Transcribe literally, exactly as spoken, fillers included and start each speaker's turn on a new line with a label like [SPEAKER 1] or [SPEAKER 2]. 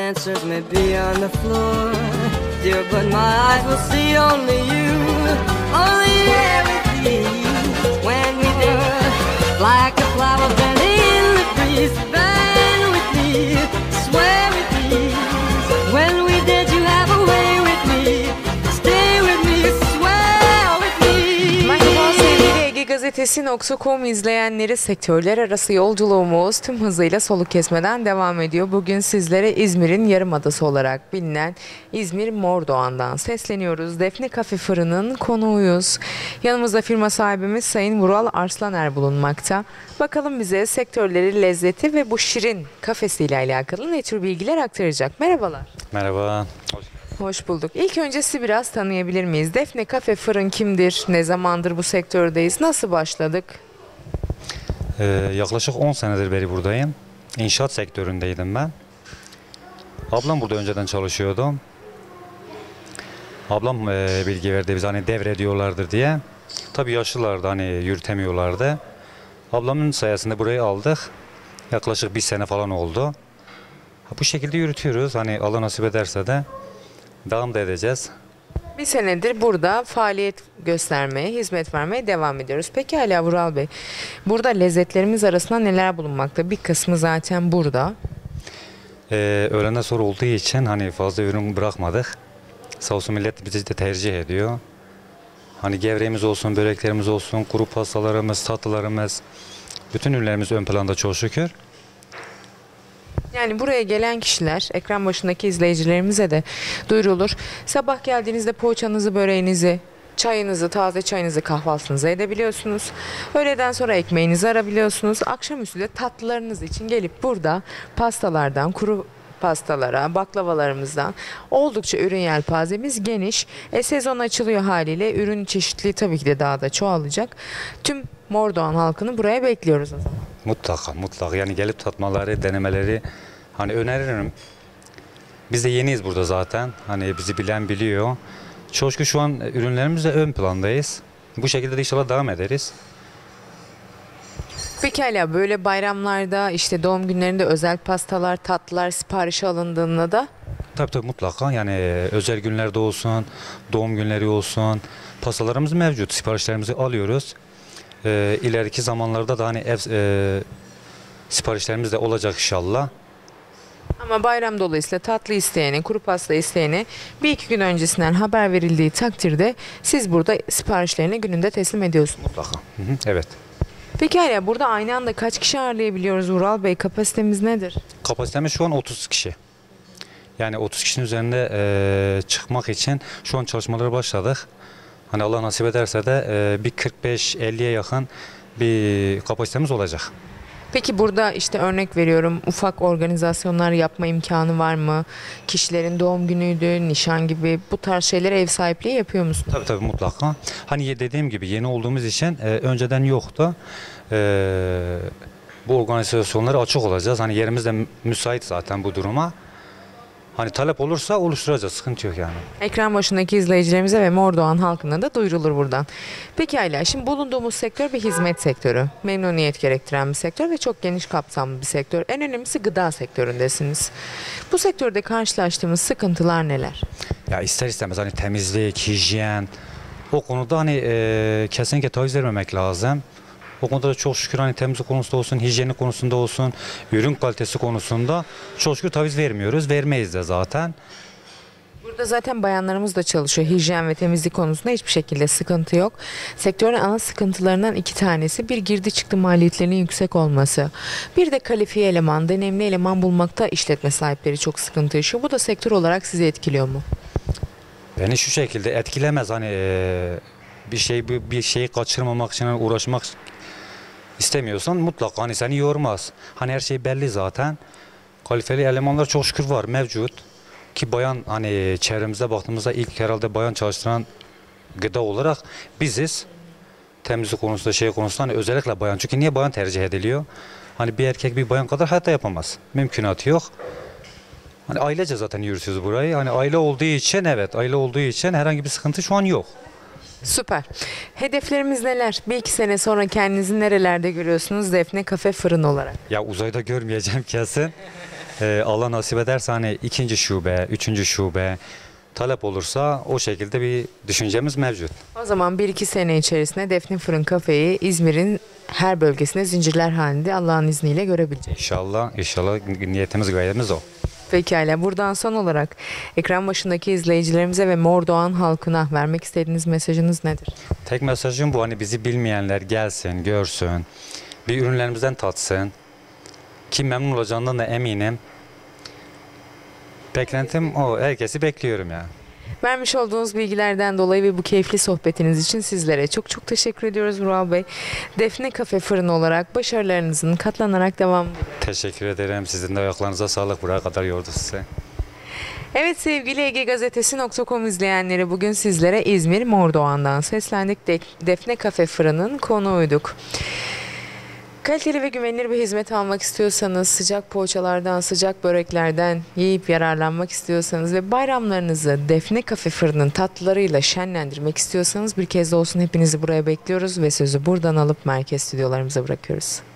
[SPEAKER 1] dancers may be on the floor, dear, but my eyes will see only you, only everything. When we were like a flower bending in the breeze, bend with me, sway with me. When we did, you have a way with me, stay with me, sway with me.
[SPEAKER 2] Merhaba sevgili Ege Gazetesi nokta com izleyenleri, sektörler arası yolculuğumuz tüm hızıyla soluk kesmeden devam ediyor. Bugün sizlere İzmir'in Yarımadası olarak bilinen İzmir Mordoğan'dan sesleniyoruz. Defne Kafe Fırın'ın konuğuyuz. Yanımızda firma sahibimiz Sayın Vural Arslaner bulunmakta. Bakalım bize sektörleri, lezzeti ve bu şirin kafesiyle alakalı ne tür bilgiler aktaracak. Merhabalar.
[SPEAKER 3] Merhaba.
[SPEAKER 2] Hoş bulduk. İlk önce sizi biraz tanıyabilir miyiz? Defne Kafe Fırın kimdir? Ne zamandır bu sektördeyiz? Nasıl başladık?
[SPEAKER 3] Ee, yaklaşık on senedir beri buradayım. İnşaat sektöründeydim ben. Ablam burada önceden çalışıyordu. Ablam e, bilgi verdi bize, hani devrediyorlardır diye. Tabii yaşlılardı, hani yürütemiyorlardı. Ablamın sayesinde burayı aldık. Yaklaşık bir sene falan oldu. Bu şekilde yürütüyoruz. Hani Allah nasip ederse de devam da edeceğiz.
[SPEAKER 2] Bir senedir burada faaliyet göstermeye, hizmet vermeye devam ediyoruz. Peki hala Vural Bey, burada lezzetlerimiz arasında neler bulunmakta? Bir kısmı zaten burada.
[SPEAKER 3] Ee, öğlenden sonra olduğu için hani fazla ürün bırakmadık. Sağ olsun millet bizi de tercih ediyor. Hani gevreğimiz olsun, böreklerimiz olsun, kuru pastalarımız, tatlılarımız, bütün ürünlerimiz ön planda çok şükür.
[SPEAKER 2] Yani buraya gelen kişiler, ekran başındaki izleyicilerimize de duyurulur. Sabah geldiğinizde poğaçanızı, böreğinizi, çayınızı, taze çayınızı, kahvaltınızı edebiliyorsunuz. Öğleden sonra ekmeğinizi arabiliyorsunuz. Akşamüstü de tatlılarınız için gelip burada pastalardan, kuru pastalara, baklavalarımızdan oldukça ürün yelpazemiz geniş. E, sezon açılıyor haliyle. Ürün çeşitliliği tabii ki de daha da çoğalacak. Tüm Mordoğan halkını buraya bekliyoruz o zaman.
[SPEAKER 3] Mutlaka, mutlaka. Yani gelip tatmaları, denemeleri hani öneririm. Biz de yeniyiz burada zaten. Hani bizi bilen biliyor. Çok şükür şu an ürünlerimizle ön plandayız. Bu şekilde de inşallah devam ederiz.
[SPEAKER 2] Pekala, böyle bayramlarda, işte doğum günlerinde özel pastalar, tatlılar siparişi alındığında da
[SPEAKER 3] Tabii tabii mutlaka. Yani özel günlerde olsun, doğum günleri olsun, pastalarımız mevcut. Siparişlerimizi alıyoruz. Ee, ileriki zamanlarda da hani ev e, siparişlerimiz de olacak inşallah.
[SPEAKER 2] ama bayram dolayısıyla tatlı isteyeni, kuru pasta isteyeni bir iki gün öncesinden haber verildiği takdirde siz burada siparişlerini gününde teslim ediyorsunuz.
[SPEAKER 3] Mutlaka. Hı hı, evet.
[SPEAKER 2] Pekala, burada aynı anda kaç kişi ağırlayabiliyoruz Vural Bey? Kapasitemiz nedir?
[SPEAKER 3] Kapasitemiz şu an otuz kişi. Yani otuz kişinin üzerinde e, çıkmak için şu an çalışmalara başladık. Hani Allah nasip ederse de e, bir kırk beş elliye yakın bir kapasitemiz olacak.
[SPEAKER 2] Peki burada işte örnek veriyorum, ufak organizasyonlar yapma imkanı var mı? Kişilerin doğum günüydü, nişan gibi bu tarz şeylere ev sahipliği yapıyor musunuz?
[SPEAKER 3] Tabii tabii mutlaka. Hani dediğim gibi yeni olduğumuz için e, önceden yoktu. E, bu organizasyonlara açık olacağız. Hani yerimiz de müsait zaten bu duruma. Hani talep olursa oluşturacağız. Sıkıntı yok yani.
[SPEAKER 2] Ekran başındaki izleyicilerimize ve Mordoğan halkına da duyurulur buradan. Peki hala şimdi bulunduğumuz sektör bir hizmet sektörü. Memnuniyet gerektiren bir sektör ve çok geniş kapsamlı bir sektör. En önemlisi gıda sektöründesiniz. Bu sektörde karşılaştığımız sıkıntılar neler?
[SPEAKER 3] Ya ister istemez hani temizlik, hijyen, o konuda hani e, kesinlikle taviz vermemek lazım. O konuda da çok şükür hani temizlik konusunda olsun, hijyeni konusunda olsun, ürün kalitesi konusunda çok şükür taviz vermiyoruz. Vermeyiz de zaten.
[SPEAKER 2] Burada zaten bayanlarımız da çalışıyor. Hijyen ve temizlik konusunda hiçbir şekilde sıkıntı yok. Sektörün ana sıkıntılarından iki tanesi: bir, girdi çıktı maliyetlerinin yüksek olması. Bir de kalifiye eleman, deneyimli eleman bulmakta işletme sahipleri çok sıkıntı yaşıyor. Bu da sektör olarak sizi etkiliyor mu?
[SPEAKER 3] Beni şu şekilde etkilemez, hani e, bir şey bir şeyi kaçırmamak için uğraşmak istemiyorsan mutlaka hani seni yormaz. Hani her şey belli zaten. Kalifeli elemanlar çok şükür var, mevcut. Ki bayan, hani çevremize baktığımızda ilk herhalde bayan çalıştıran gıda olarak biziz. Temizlik konusunda, şey konusunda hani özellikle bayan. Çünkü niye bayan tercih ediliyor? Hani bir erkek bir bayan kadar hayatta yapamaz. Mümkünatı yok. Hani ailece zaten yürütüyoruz burayı. Hani aile olduğu için, evet aile olduğu için herhangi bir sıkıntı şu an yok.
[SPEAKER 2] Süper. Hedeflerimiz neler? Bir iki sene sonra kendinizi nerelerde görüyorsunuz Defne Kafe Fırın olarak?
[SPEAKER 3] Ya uzayda görmeyeceğim kesin. Ee, Allah nasip ederse hani ikinci şube, üçüncü şube talep olursa o şekilde bir düşüncemiz mevcut.
[SPEAKER 2] O zaman bir iki sene içerisinde Defne Fırın Kafe'yi İzmir'in her bölgesinde zincirler halinde Allah'ın izniyle görebileceğiz.
[SPEAKER 3] İnşallah, inşallah niyetimiz, gayemiz o.
[SPEAKER 2] Pekala. Buradan son olarak ekran başındaki izleyicilerimize ve Mordoğan halkına vermek istediğiniz mesajınız nedir?
[SPEAKER 3] Tek mesajım bu, hani bizi bilmeyenler gelsin, görsün, bir ürünlerimizden tatsın. Ki memnun olacağından da eminim. Beklentim o, herkesi bekliyorum ya.
[SPEAKER 2] Vermiş olduğunuz bilgilerden dolayı ve bu keyifli sohbetiniz için sizlere çok çok teşekkür ediyoruz Vural Bey. Defne Kafe Fırın olarak başarılarınızın katlanarak devam edin.
[SPEAKER 3] Teşekkür ederim. Sizin de ayaklarınıza sağlık. Buraya kadar yordu size.
[SPEAKER 2] Evet sevgili ege gazetesi nokta com izleyenleri, bugün sizlere İzmir Mordoğan'dan seslendik. De- Defne Kafe Fırın'ın konuğuyduk. Kaliteli ve güvenilir bir hizmet almak istiyorsanız, sıcak poğaçalardan, sıcak böreklerden yiyip yararlanmak istiyorsanız ve bayramlarınızı Defne Kafe Fırın'ın tatlılarıyla şenlendirmek istiyorsanız bir kez de olsun hepinizi buraya bekliyoruz ve sözü buradan alıp merkez stüdyolarımıza bırakıyoruz.